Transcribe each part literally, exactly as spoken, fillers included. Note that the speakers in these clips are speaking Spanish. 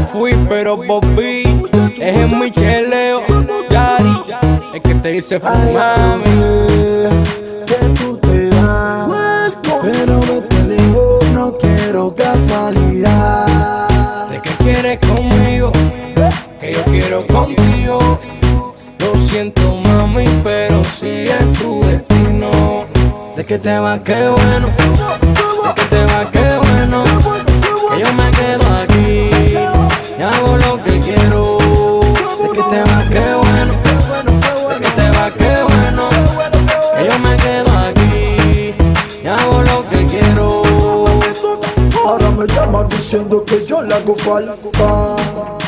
fui, pero Bobby es el micheleo. Yari, el que te dice fumame. Que tú te vas, pero vete lejos, no quiero casualidad. ¿De qué quieres conmigo? Que yo quiero contigo. Lo siento, mami, pero si es tu destino. ¿De qué te vas? Qué bueno. ¿De qué te vas? Qué bueno. Que yo me quedo aquí y hago lo que quiero. ¿De qué te vas? Qué bueno. ¿De qué te vas? Qué bueno. Que yo me quedo aquí y hago lo que quiero. Ahora me llaman diciendo que yo le hago falta,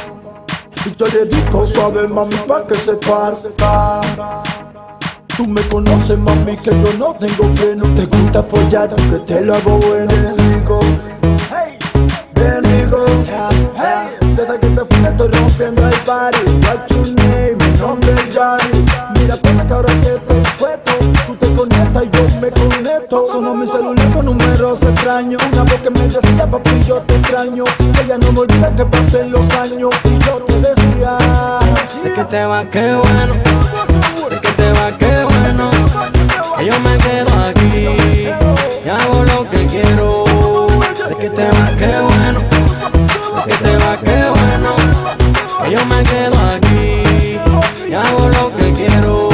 y yo le digo suave, mami, pa' que se parta. Tú me conoces, mami, que yo no tengo freno. Te gusta follar, aunque te lo hago bueno. Bien rico, hey, bien rico, hey. Desde que te fuiste estoy rompiendo el party. What's your name? Mi nombre es Yari. Mira, ponme que ahora que estoy puesto, tú te conectas y yo me conecto. Sonó mi celular con números extraños. Una voz que me decía, papi, yo te extraño. Ella no me olvida que pasen los años. Y yo te decía, ¿de qué te vas? Qué bueno. ¿De qué te vas? Qué bueno. Que yo me quedo aquí y hago lo que quiero. ¿De qué te vas? Qué bueno. ¿De qué te vas? Qué bueno. Que yo me quedo aquí y hago lo que quiero.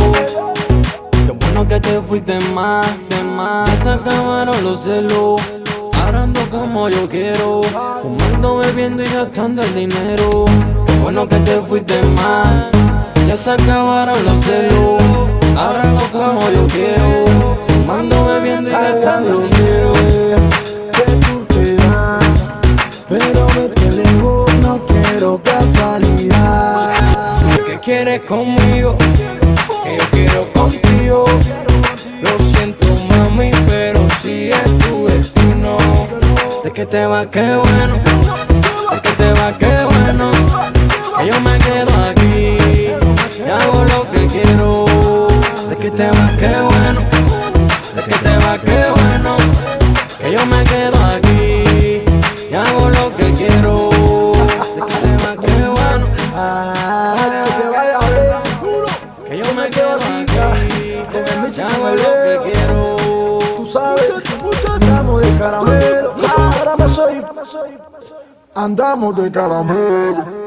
Qué bueno que te fuiste más, de más. Se acabaron los celos. Ahora ando como yo quiero, fumando, bebiendo y gastando el dinero. Qué bueno que te fuiste más. Ya se acabaron los celos. Ahora ando como yo quiero, fumando, bebiendo y gastando el dinero. que tú te vas, pero vete lejos, no quiero casualidad. ¿Qué quieres conmigo? Que yo quiero contigo. Lo siento, mami, pero si es tu destino. ¿De qué te vas? Qué bueno. ¿De qué te vas? Qué bueno. Que yo me quedo aquí y hago lo que quiero. ¿De qué te vas? Qué bueno. ¿De qué te vas? Qué bueno. Que yo me quedo aquí y hago lo que quiero. ¿De qué te vas? Qué bueno. Ah, que te vaya bien, Que yo me quedo aquí con el Michi, y con hago el lo que Leo. quiero. Tú sabes, andamos de caramelo. Ahora me soy, andamos de caramelo.